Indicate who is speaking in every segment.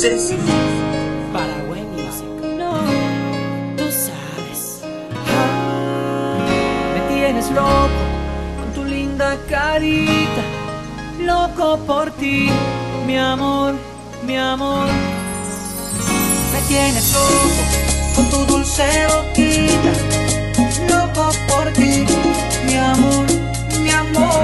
Speaker 1: Ceci.
Speaker 2: Paraguay Music. No, tú sabes. Me tienes loco con tu linda carita, loco por ti, mi amor, mi amor. Me tienes loco con tu dulce boquita, loco por ti, mi amor, mi amor.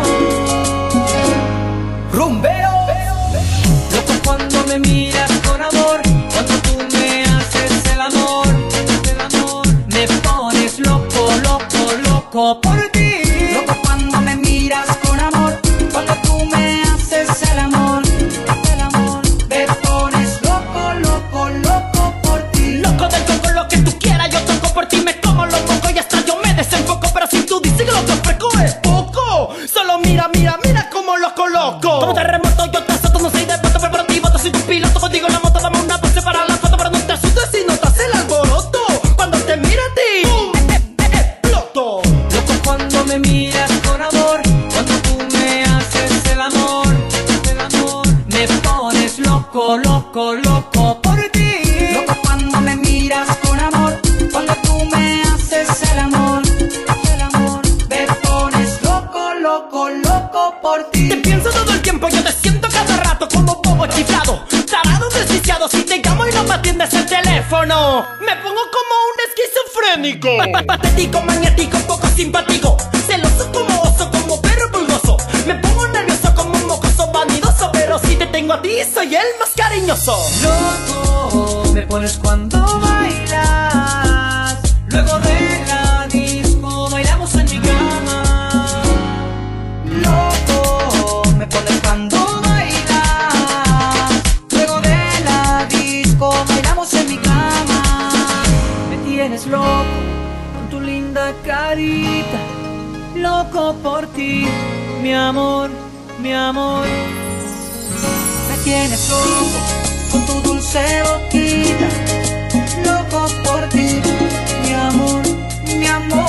Speaker 2: Rumbero, loco cuando me miras con amor, cuando tú me haces el amor, me pones loco, loco, loco por ti. Loco cuando me miras con amor, cuando tú me haces el amor, me pones loco, loco, loco por ti. Loco del coco, lo que tú quieras, yo toco por ti, me como los mocos y hasta yo me desenfoco. Pero si tú dices que lo que ofrezco es poco, solo mira, mira, mira cómo lo coloco. Como terremoto yo te azoto, no soy de voto, pero por ti voto, soy tu piloto. Contigo en la moto, dame una pose para la foto, pero no te asustes si notas el alboroto. Cuando te mira a ti, ¡pum! Exploto. Loco cuando me miras con amor, cuando tú me haces el amor, me pones loco, loco, loco por ti. Loco cuando me miras con amor, cuando tú me haces el amor, me pones loco, loco, loco por ti. Te pienso todo el tiempo, yo te siento cada rato como bobo chiflado, tarado, desquiciado. Si te llamo y no me atiendes el teléfono, me pongo como un esquizofrénico. Patético, magnético, poco simpático, celoso como oso, como perro pulgoso. Me pongo nervioso como un mocoso vanidoso, pero si te tengo a ti soy el más cariñoso. Loco me pones cuando bailas, luego de la disco bailamos en mi cama. Loco me pones cuando bailas, luego de la disco bailamos en mi cama. Me tienes loco con tu linda carita, loco por ti, mi amor, mi amor. Me tienes loco con tu dulce boquita, loco por ti, mi amor, mi amor.